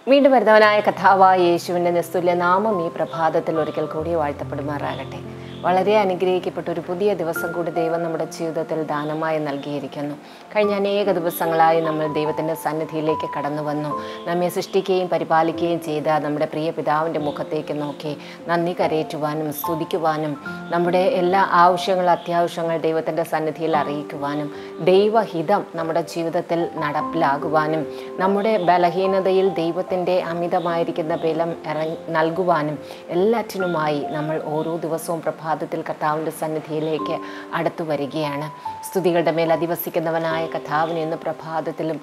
വീണ്ടും വരുന്നവനായ കഥാവായ യേശുവിൻ്റെ നിസ്തുല്യ നാമം ഈ പ്രഭാതത്തിൽ ഒരിക്കൽ കൂടി വാഴ്ത്തപ്പെടുമാറാകട്ടെ. വളരെ അനുഗ്രഹിക്കപ്പെട്ട ഒരു പുതിയ ദിവസം കൂടി ദൈവം നമ്മുടെ ജീവിതത്തിൽ ദാനമായി നൽകിയിരിക്കുന്നു. കഴിഞ്ഞ അനേക ദിവസങ്ങളായി നമ്മൾ ദൈവത്തിൻ്റെ സന്നിധിയിലേക്ക് കടന്നു വന്നു. നമ്മെ സൃഷ്ടിക്കുകയും പരിപാലിക്കുകയും ചെയ്ത നമ്മുടെ പ്രിയ പിതാവിൻ്റെ മുഖത്തേക്ക് നോക്കി നന്ദി കരയേറ്റുവാനും സ്തുതിക്കുവാനും നമ്മുടെ എല്ലാ അത്യാവശ്യങ്ങൾ ദൈവത്തിൻ്റെ സന്നിധിയിൽ അറിയിക്കുവാനും ദൈവഹിതം നമ്മുടെ ജീവിതത്തിൽ നടപ്പിലാകുവാനും നമ്മുടെ ബലഹീനതയിൽ ദൈവത്തിൻ്റെ അമിതമായിരിക്കുന്ന ബലം നൽകുവാനും എല്ലാറ്റിനുമായി നമ്മൾ ഓരോ ദിവസവും പ്രഭാതത്തിൽ കർത്താവിൻ്റെ സന്നിധിയിലേക്ക് അടുത്തു വരികയാണ്. സ്തുതികളുടെ മേൽ അധിവസിക്കുന്നവനായ കർത്താവിന് ഇന്ന് പ്രഭാതത്തിലും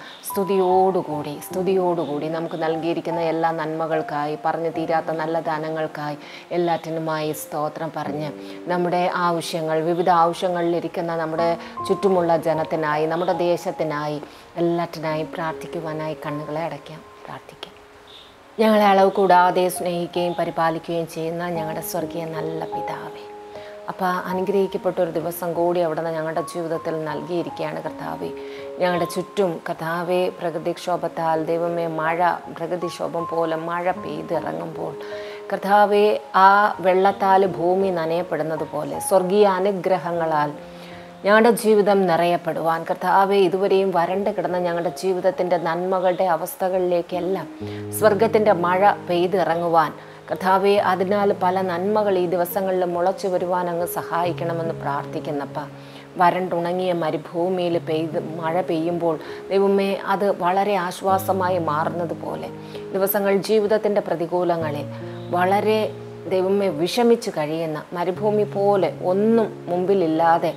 സ്തുതിയോടുകൂടി നമുക്ക് നൽകിയിരിക്കുന്ന എല്ലാ നന്മകൾക്കായി, പറഞ്ഞു തീരാത്ത നല്ല ദാനങ്ങൾക്കായി എല്ലാറ്റിനുമായി സ്തോത്രം പറഞ്ഞ് നമ്മുടെ വിവിധ ആവശ്യങ്ങളിലിരിക്കുന്ന നമ്മുടെ ചുറ്റുമുള്ള ജനത്തിനായി, നമ്മുടെ ദേശത്തിനായി, എല്ലാറ്റിനായി പ്രാർത്ഥിക്കുവാനായി കണ്ണുകളെ അടയ്ക്കാം. പ്രാർത്ഥിക്കാം. ഞങ്ങളെ അളവ് കൂടാതെ സ്നേഹിക്കുകയും പരിപാലിക്കുകയും ചെയ്യുന്ന ഞങ്ങളുടെ സ്വർഗീയ നല്ല പിതാവേ, അപ്പോൾ അനുഗ്രഹിക്കപ്പെട്ട ഒരു ദിവസം കൂടി അവിടുന്ന് ഞങ്ങളുടെ ജീവിതത്തിൽ നൽകിയിരിക്കുകയാണ് കർത്താവേ. ഞങ്ങളുടെ ചുറ്റും കർത്താവേ പ്രകൃതിക്ഷോഭത്താൽ ദൈവമേ പ്രകൃതിക്ഷോഭം പോലെ മഴ പെയ്തിറങ്ങുമ്പോൾ കർത്താവേ ആ വെള്ളത്താൽ ഭൂമി നനയപ്പെടുന്നത് പോലെ സ്വർഗീയ അനുഗ്രഹങ്ങളാൽ ഞങ്ങളുടെ ജീവിതം നിറയപ്പെടുവാൻ കർത്താവേ, ഇതുവരെയും വരണ്ട് കിടന്ന ഞങ്ങളുടെ ജീവിതത്തിൻ്റെ നന്മകളുടെ അവസ്ഥകളിലേക്കെല്ലാം സ്വർഗത്തിൻ്റെ മഴ പെയ്തിറങ്ങുവാൻ കർത്താവേ, അതിനാൽ പല നന്മകൾ ഈ ദിവസങ്ങളിൽ മുളച്ചു വരുവാൻ അങ്ങ് സഹായിക്കണമെന്ന് പ്രാർത്ഥിക്കുന്നപ്പ. വരണ്ടുണങ്ങിയ മരുഭൂമിയിൽ മഴ പെയ്യുമ്പോൾ ദൈവമേ അത് വളരെ ആശ്വാസമായി മാറുന്നത് പോലെ ദിവസങ്ങൾ ജീവിതത്തിൻ്റെ പ്രതികൂലങ്ങളിൽ വളരെ ദൈവമേ വിഷമിച്ച് കഴിയുന്ന മരുഭൂമി പോലെ ഒന്നും മുമ്പിലില്ലാതെ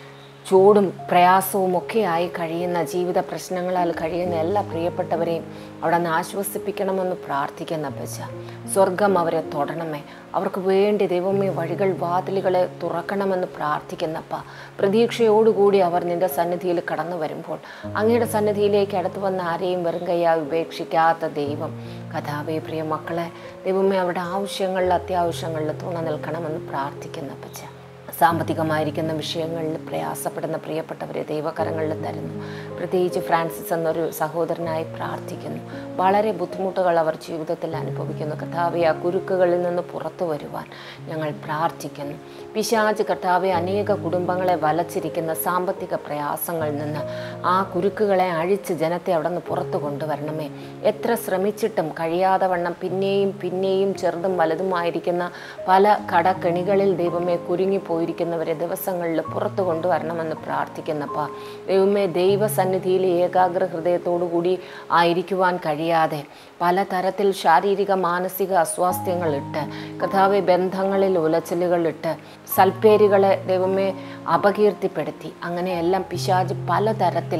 ചൂടും പ്രയാസവും ഒക്കെയായി കഴിയുന്ന ജീവിത പ്രശ്നങ്ങളാൽ കഴിയുന്ന എല്ലാ പ്രിയപ്പെട്ടവരെയും അവിടെ നിന്ന് ആശ്വസിപ്പിക്കണമെന്ന് പ്രാർത്ഥിക്കുന്ന പച്ച. സ്വർഗം അവരെ തൊടണമേ. അവർക്ക് വേണ്ടി ദൈവമേ വാതിലുകളെ തുറക്കണമെന്ന് പ്രാർത്ഥിക്കുന്നപ്പ. പ്രതീക്ഷയോടുകൂടി അവർ നിൻ്റെ സന്നിധിയിൽ കടന്നു വരുമ്പോൾ അങ്ങയുടെ സന്നിധിയിലേക്ക് അടുത്തു വന്ന ആരെയും വെറും കൈയായി ഉപേക്ഷിക്കാത്ത ദൈവം കഥാവേ, പ്രിയ മക്കളെ ദൈവമേ അവരുടെ അത്യാവശ്യങ്ങളിൽ തുണ നിൽക്കണമെന്ന് പ്രാർത്ഥിക്കുന്ന പച്ച. സാമ്പത്തികമായിരിക്കുന്ന വിഷയങ്ങളിൽ പ്രയാസപ്പെടുന്ന പ്രിയപ്പെട്ടവരെ ദൈവകരങ്ങളിൽ തരുന്നു. പ്രത്യേകിച്ച് ഫ്രാൻസിസ് എന്നൊരു സഹോദരനായി പ്രാർത്ഥിക്കുന്നു. വളരെ ബുദ്ധിമുട്ടുകൾ അവർ ജീവിതത്തിൽ അനുഭവിക്കുന്നു. കർത്താവെ, ആ കുരുക്കുകളിൽ നിന്ന് പുറത്തു വരുവാൻ ഞങ്ങൾ പ്രാർത്ഥിക്കുന്നു. പിശാച് കർത്താവെ അനേക കുടുംബങ്ങളെ വലച്ചിരിക്കുന്ന സാമ്പത്തിക പ്രയാസങ്ങളിൽ നിന്ന് ആ കുരുക്കുകളെ അഴിച്ച് ജനത്തെ അവിടെ നിന്ന് പുറത്തു കൊണ്ടുവരണമേ. എത്ര ശ്രമിച്ചിട്ടും കഴിയാതെ വണ്ണം പിന്നെയും ചെറുതും വലുതുമായിരിക്കുന്ന പല കടക്കെണികളിൽ ദൈവമേ കുരുങ്ങിപ്പോയിരിക്കുന്നവരെ ദിവസങ്ങളിൽ പുറത്തു കൊണ്ടുവരണമെന്ന് പ്രാർത്ഥിക്കുന്നപ്പ. ദൈവമേ, ദൈവസന്നിധിയിൽ ഏകാഗ്ര ഹൃദയത്തോടുകൂടി ആയിരിക്കുവാൻ കഴിയാതെ പലതരത്തിൽ ശാരീരിക മാനസിക അസ്വാസ്ഥ്യങ്ങളിട്ട് കർത്താവെ ബന്ധങ്ങളിൽ ഉലച്ചിലുകളിട്ട് സൽപ്പേരുകളെ ദൈവമേ അപകീർത്തിപ്പെടുത്തി അങ്ങനെയെല്ലാം പിശാച് പലതരത്തിൽ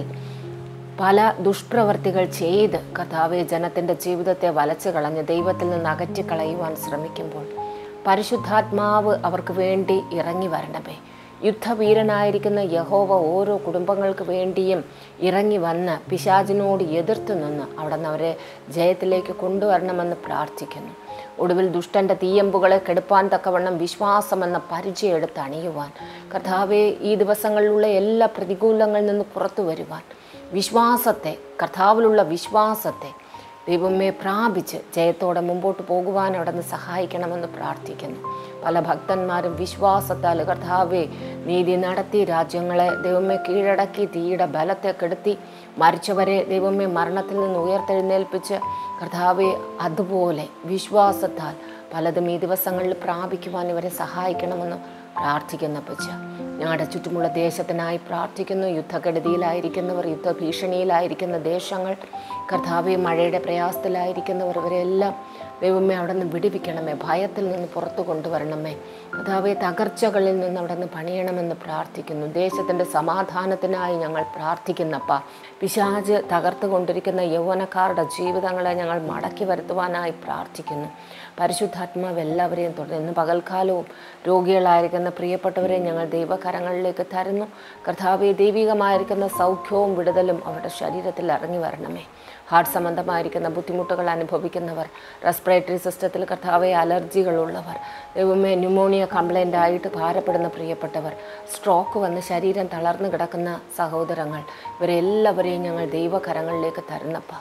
പല ദുഷ്പ്രവർത്തികൾ ചെയ്ത് കർത്താവെ ജനത്തിൻ്റെ ജീവിതത്തെ വലച്ചു കളഞ്ഞ് ദൈവത്തിൽ നിന്ന് അകറ്റിക്കളയുവാൻ ശ്രമിക്കുമ്പോൾ പരിശുദ്ധാത്മാവ് അവർക്ക് വേണ്ടി ഇറങ്ങി വരണമേ. യുദ്ധവീരനായിരിക്കുന്ന യഹോവ ഓരോ കുടുംബങ്ങൾക്ക് വേണ്ടിയും ഇറങ്ങി വന്ന് പിശാചിനോട് എതിർത്ത് നിന്ന് അവിടെ നിന്ന് അവരെ ജയത്തിലേക്ക് കൊണ്ടുവരണമെന്ന് പ്രാർത്ഥിക്കുന്നു. ഒടുവിൽ ദുഷ്ടൻ്റെ തീയമ്പുകളെ കെടുപ്പാൻ തക്കവണ്ണം വിശ്വാസമെന്ന പരിചയം എടുത്ത് അണിയുവാൻ കർത്താവെ, ഈ ദിവസങ്ങളിലുള്ള എല്ലാ പ്രതികൂലങ്ങളിൽ നിന്ന് പുറത്തു വരുവാൻ കർത്താവിലുള്ള വിശ്വാസത്തെ ദൈവമേ പ്രാപിച്ച് ജയത്തോടെ മുമ്പോട്ട് പോകുവാൻ അവിടെ നിന്ന് സഹായിക്കണമെന്ന് പ്രാർത്ഥിക്കുന്നു. പല ഭക്തന്മാരും വിശ്വാസത്താൽ കർത്താവെ നീതി നടത്തി രാജ്യങ്ങളെ ദൈവമേ കീഴടക്കി തീയുടെ ബലത്തെ കെടുത്തി മരിച്ചവരെ ദൈവമേ മരണത്തിൽ നിന്ന് ഉയർത്തെഴുന്നേൽപ്പിച്ച് കർത്താവെ അതുപോലെ വിശ്വാസത്താൽ പലതും ഈ ദിവസങ്ങളിൽ പ്രാപിക്കുവാൻ ഇവരെ സഹായിക്കണമെന്ന് പ്രാർത്ഥിക്കുന്ന പച്ച. ഞങ്ങളുടെ ചുറ്റുമുള്ള ദേശത്തിനായി പ്രാർത്ഥിക്കുന്നു. യുദ്ധക്കെടുതിയിലായിരിക്കുന്നവർ, യുദ്ധഭീഷണിയിലായിരിക്കുന്ന ദേശങ്ങൾ കർത്താവെ, മഴയുടെ പ്രയാസത്തിലായിരിക്കുന്നവർ ഇവരെല്ലാം ദൈവമേ അവിടെ നിന്ന് വിടുവിക്കണമേ. ഭയത്തിൽ നിന്ന് പുറത്തു കൊണ്ടുവരണമേ. കർത്താവെ, തകർച്ചകളിൽ നിന്ന് അവിടെ നിന്ന് പണിയണമെന്ന് പ്രാർത്ഥിക്കുന്നു. ദേശത്തിൻ്റെ സമാധാനത്തിനായി ഞങ്ങൾ പ്രാർത്ഥിക്കുന്നപ്പ. പിശാച് തകർത്തു കൊണ്ടിരിക്കുന്ന യൗവനക്കാരുടെ ജീവിതങ്ങളെ ഞങ്ങൾ മടക്കി വരുത്തുവാനായി പ്രാർത്ഥിക്കുന്നു. പരിശുദ്ധാത്മാവ് എല്ലാവരെയും തുടർന്ന് ഇന്ന് പകൽക്കാലവും രോഗികളായിരിക്കുന്ന പ്രിയപ്പെട്ടവരെ ഞങ്ങൾ ദൈവകരങ്ങളിലേക്ക് തരുന്നു. കർത്താവെ, ദൈവികമായിരിക്കുന്ന സൗഖ്യവും വിടുതലും അവരുടെ ശരീരത്തിൽ ഇറങ്ങി വരണമേ. ഹാർട്ട് സംബന്ധമായിരിക്കുന്ന ബുദ്ധിമുട്ടുകൾ അനുഭവിക്കുന്നവർ, റെസ്പിറേറ്ററി സിസ്റ്റത്തിൽ കർത്താവെ അലർജികളുള്ളവർ, ദൈവമേ ന്യൂമോണിയ കംപ്ലൈൻ്റ് ആയിട്ട് ഭാരപ്പെടുന്ന പ്രിയപ്പെട്ടവർ, സ്ട്രോക്ക് വന്ന് ശരീരം തളർന്നു കിടക്കുന്ന സഹോദരങ്ങൾ, ഇവരെല്ലാവരെയും ഞങ്ങൾ ദൈവകരങ്ങളിലേക്ക് തരുന്നപ്പ.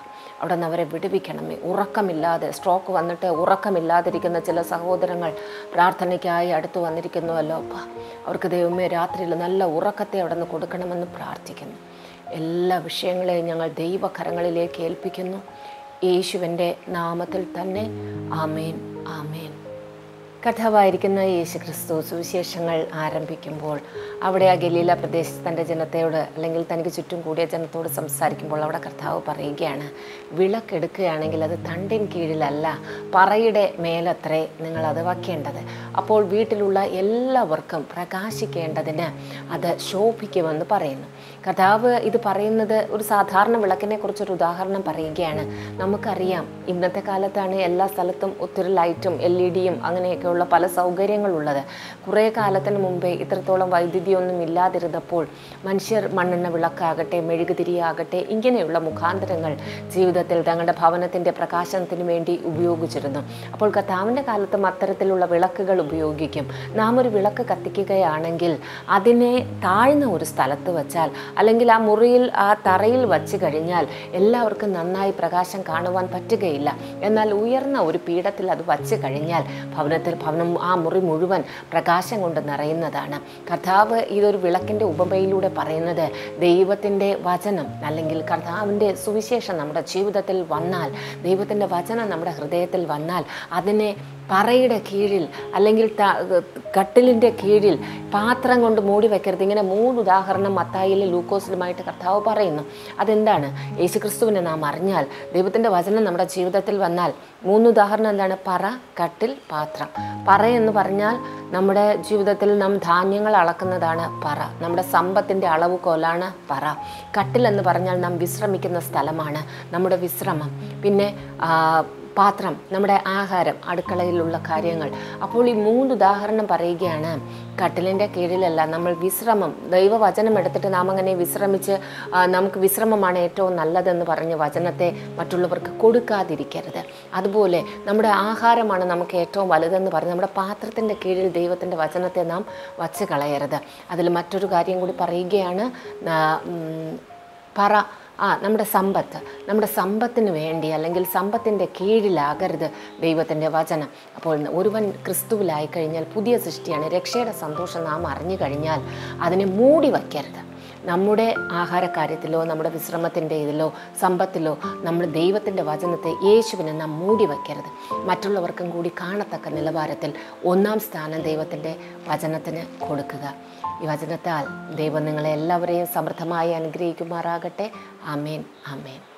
അവിടെ നിന്ന് അവരെ വിടുവിക്കണമേ. ഉറക്കമില്ലാതെ സ്ട്രോക്ക് വന്നിട്ട് ഉറക്കമില്ലാതിരിക്കുന്ന ചില സഹോദരങ്ങൾ പ്രാർത്ഥനയ്ക്കായി അടുത്ത് വന്നിരിക്കുന്നുവല്ലോ അപ്പ. അവർക്ക് ദൈവമേ രാത്രിയിൽ നല്ല ഉറക്കത്തെ അവിടെ നിന്ന് കൊടുക്കണമെന്ന് പ്രാർത്ഥിക്കുന്നു. എല്ലാ വിഷയങ്ങളെയും ഞങ്ങൾ ദൈവകരങ്ങളിലേക്ക് ഏൽപ്പിക്കുന്നു. യേശുവിൻ്റെ നാമത്തിൽ തന്നെ ആമേൻ, ആമേൻ. കഥാവായിരിക്കുന്ന യേശു ക്രിസ്തു സുവിശേഷങ്ങൾ ആരംഭിക്കുമ്പോൾ അവിടെ ആ ഗലീല പ്രദേശത്ത് തൻ്റെ ജനത്തോട് അല്ലെങ്കിൽ തനിക്ക് ചുറ്റും കൂടിയ ജനത്തോട് സംസാരിക്കുമ്പോൾ അവിടെ കർത്താവ് പറയുകയാണ്, വിളക്കെടുക്കുകയാണെങ്കിൽ അത് തണ്ടിൻ കീഴിലല്ല, പറയുടെ മേലത്രേ നിങ്ങളത് വയ്ക്കേണ്ടത്. അപ്പോൾ വീട്ടിലുള്ള എല്ലാവർക്കും പ്രകാശിക്കേണ്ടതിന് അത് ശോഭിക്കുമെന്ന് പറയുന്നു. കർത്താവ് ഇത് പറയുന്നത് ഒരു സാധാരണ വിളക്കിനെ കുറിച്ചൊരു ഉദാഹരണം പറയുകയാണ്. നമുക്കറിയാം ഇന്നത്തെ കാലത്താണ് എല്ലാ സ്ഥലത്തും ഒത്തിരി ലൈറ്റും LED-യും അങ്ങനെയൊക്കെയുള്ള പല സൗകര്യങ്ങളുള്ളത്. കുറേ കാലത്തിന് മുമ്പേ ഇത്രത്തോളം വൈദ്യുതിയൊന്നും ഇല്ലാതിരുന്നപ്പോൾ മനുഷ്യർ മണ്ണെണ്ണ വിളക്കാകട്ടെ മെഴുകുതിരിയാകട്ടെ ഇങ്ങനെയുള്ള മുഖാന്തരങ്ങൾ ജീവിതത്തിൽ തങ്ങളുടെ ഭവനത്തിൻ്റെ പ്രകാശനത്തിന് വേണ്ടി ഉപയോഗിച്ചിരുന്നു. അപ്പോൾ കർത്താവിൻ്റെ കാലത്തും അത്തരത്തിലുള്ള വിളക്കുകൾ ഉപയോഗിക്കും. നാം ഒരു വിളക്ക് കത്തിക്കുകയാണെങ്കിൽ അതിനെ താഴ്ന്ന ഒരു സ്ഥലത്ത് വച്ചാൽ അല്ലെങ്കിൽ ആ മുറിയിൽ ആ തറയിൽ വച്ച് കഴിഞ്ഞാൽ എല്ലാവർക്കും നന്നായി പ്രകാശം കാണുവാൻ പറ്റുകയില്ല. എന്നാൽ ഉയർന്ന ഒരു പീഠത്തിൽ അത് വച്ച് കഴിഞ്ഞാൽ ഭവനം ആ മുറി മുഴുവൻ പ്രകാശം കൊണ്ട് നിറയുന്നതാണ്. കർത്താവ് ഇതൊരു വിളക്കിൻ്റെ ഉപമയിലൂടെ പറയുന്നത് ദൈവത്തിൻ്റെ വചനം അല്ലെങ്കിൽ കർത്താവിൻ്റെ സുവിശേഷം നമ്മുടെ ജീവിതത്തിൽ വന്നാൽ, ദൈവത്തിൻ്റെ വചനം നമ്മുടെ ഹൃദയത്തിൽ വന്നാൽ അതിനെ പറയുടെ കീഴിൽ അല്ലെങ്കിൽ കട്ടിലിൻ്റെ കീഴിൽ പാത്രം കൊണ്ട് മൂടി വയ്ക്കരുത്. ഇങ്ങനെ 3 ഉദാഹരണം മത്തായിലും ലൂക്കോസിലുമായിട്ട് കർത്താവ് പറയുന്നു. അതെന്താണ്? യേശുക്രിസ്തുവിനെ നാം അറിഞ്ഞാൽ, ദൈവത്തിൻ്റെ വചനം നമ്മുടെ ജീവിതത്തിൽ വന്നാൽ 3 ഉദാഹരണം എന്താണ്? പറ, കട്ടിൽ, പാത്രം. പറ എന്ന് പറഞ്ഞാൽ നമ്മുടെ ജീവിതത്തിൽ നാം ധാന്യങ്ങൾ അളക്കുന്നതാണ് പറ. നമ്മുടെ സമ്പത്തിൻ്റെ അളവുകോലാണ് പറ. കട്ടിൽ എന്ന് പറഞ്ഞാൽ നാം വിശ്രമിക്കുന്ന സ്ഥലമാണ്, നമ്മുടെ വിശ്രമം. പിന്നെ പാത്രം നമ്മുടെ ആഹാരം, അടുക്കളയിലുള്ള കാര്യങ്ങൾ. അപ്പോൾ ഈ 3 ഉദാഹരണം പറയുകയാണ്. കട്ടിലിൻ്റെ കീഴിലല്ല, നമ്മൾ വിശ്രമം, ദൈവവചനം എടുത്തിട്ട് നാം അങ്ങനെ വിശ്രമിച്ച് നമുക്ക് വിശ്രമമാണ് ഏറ്റവും നല്ലതെന്ന് പറഞ്ഞ് വചനത്തെ മറ്റുള്ളവർക്ക് കൊടുക്കാതിരിക്കരുത്. അതുപോലെ നമ്മുടെ ആഹാരമാണ് നമുക്ക് ഏറ്റവും വലുതെന്ന് പറഞ്ഞ് നമ്മുടെ പാത്രത്തിൻ്റെ കീഴിൽ ദൈവത്തിൻ്റെ വചനത്തെ നാം വച്ച് കളയരുത്. അതിൽ മറ്റൊരു കാര്യം കൂടി പറയുകയാണ്. നമ്മുടെ സമ്പത്തിന് വേണ്ടി അല്ലെങ്കിൽ സമ്പത്തിൻ്റെ കീഴിലാകരുത് ദൈവത്തിൻ്റെ വചനം. അപ്പോൾ ഒരുവൻ ക്രിസ്തുവിലായി കഴിഞ്ഞാൽ പുതിയ സൃഷ്ടിയാണ്. രക്ഷയുടെ സന്തോഷം നാം അറിഞ്ഞു കഴിഞ്ഞാൽ അതിനെ മൂടി വയ്ക്കരുത്. നമ്മുടെ ആഹാരക്കാര്യത്തിലോ നമ്മുടെ വിശ്രമത്തിൻ്റെ ഇതിലോ സമ്പത്തിലോ നമ്മൾ ദൈവത്തിൻ്റെ വചനത്തെ, യേശുവിനെ നാം മൂടി വയ്ക്കരുത്. മറ്റുള്ളവർക്കും കൂടി കാണത്തക്ക നിലവാരത്തിൽ 1-ാം സ്ഥാനം ദൈവത്തിൻ്റെ വചനത്തിന് കൊടുക്കുക. ഈ വചനത്താൽ ദൈവം നിങ്ങളെ എല്ലാവരെയും സമൃദ്ധമായി അനുഗ്രഹിക്കുമാറാകട്ടെ. ആമേൻ, ആമേൻ.